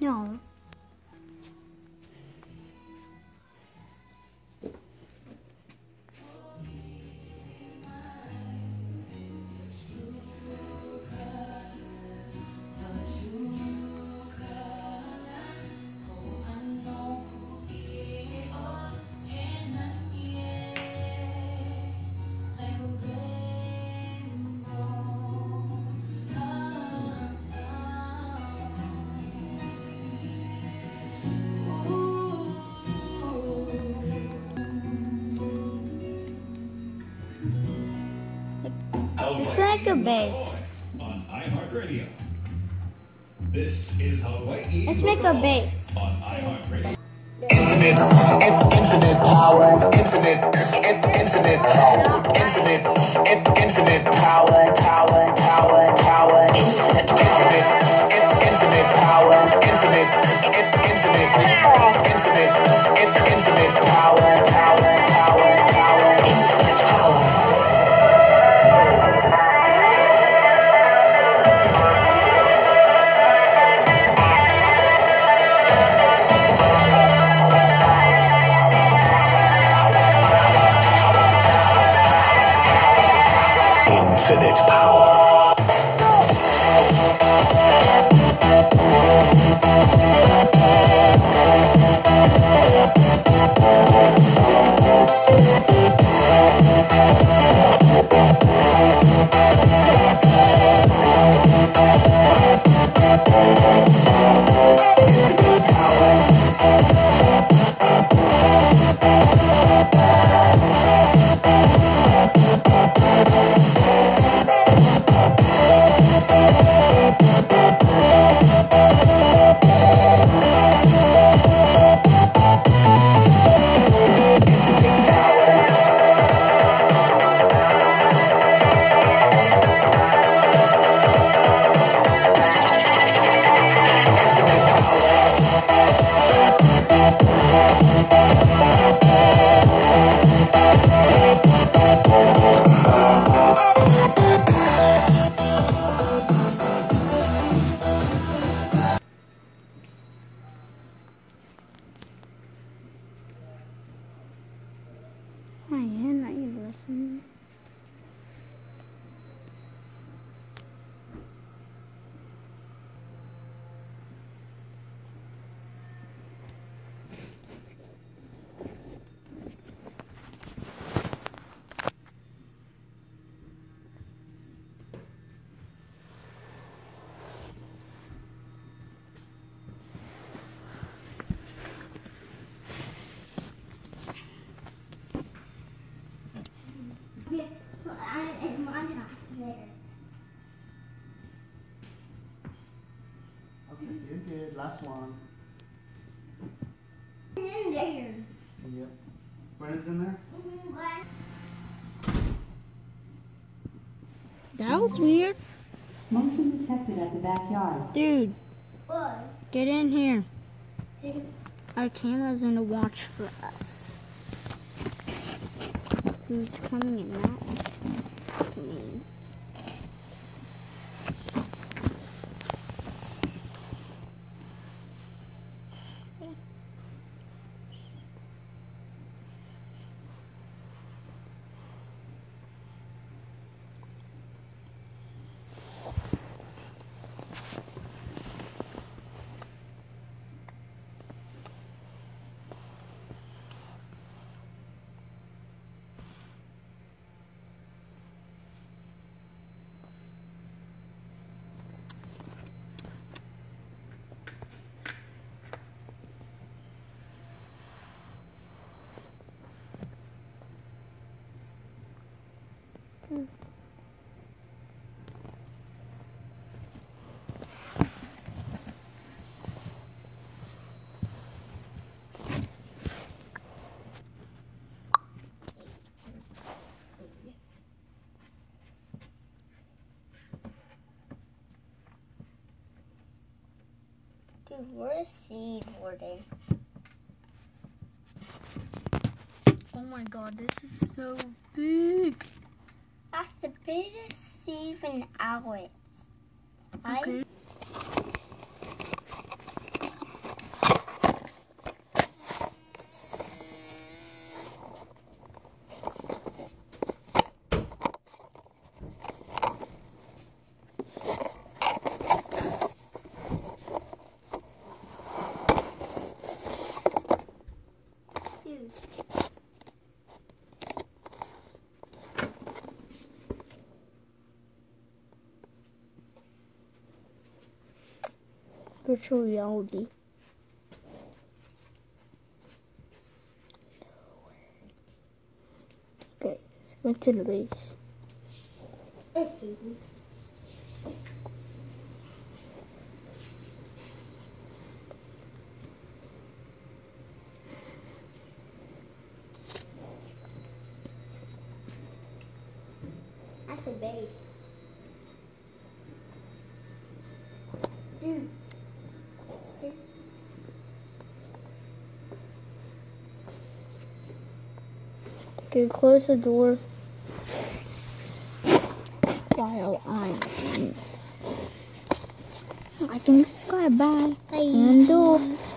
No. It's like a bass. On iHeartRadio. This is Hawaii. Let's make a bass. On iHeartRadio. Infinite power, infinite power, infinite power, infinite power, infinite power. Infinite power. I am not even listening. Okay, you're good. Last one. In there. Yep. Brennan's in there? That was weird. Motion detected at the backyard. Dude, What? get in here. Our camera's gonna watch for us. Who's coming in now? Come in. Dude, we're a seed hoarding. Oh my god, this is so big. That's the biggest seed in ours. Okay. virtual reality. Okay, let's go to the base. That's a base. Dude. Okay, close the door while I'm in. I can subscribe. Bye. Bye. And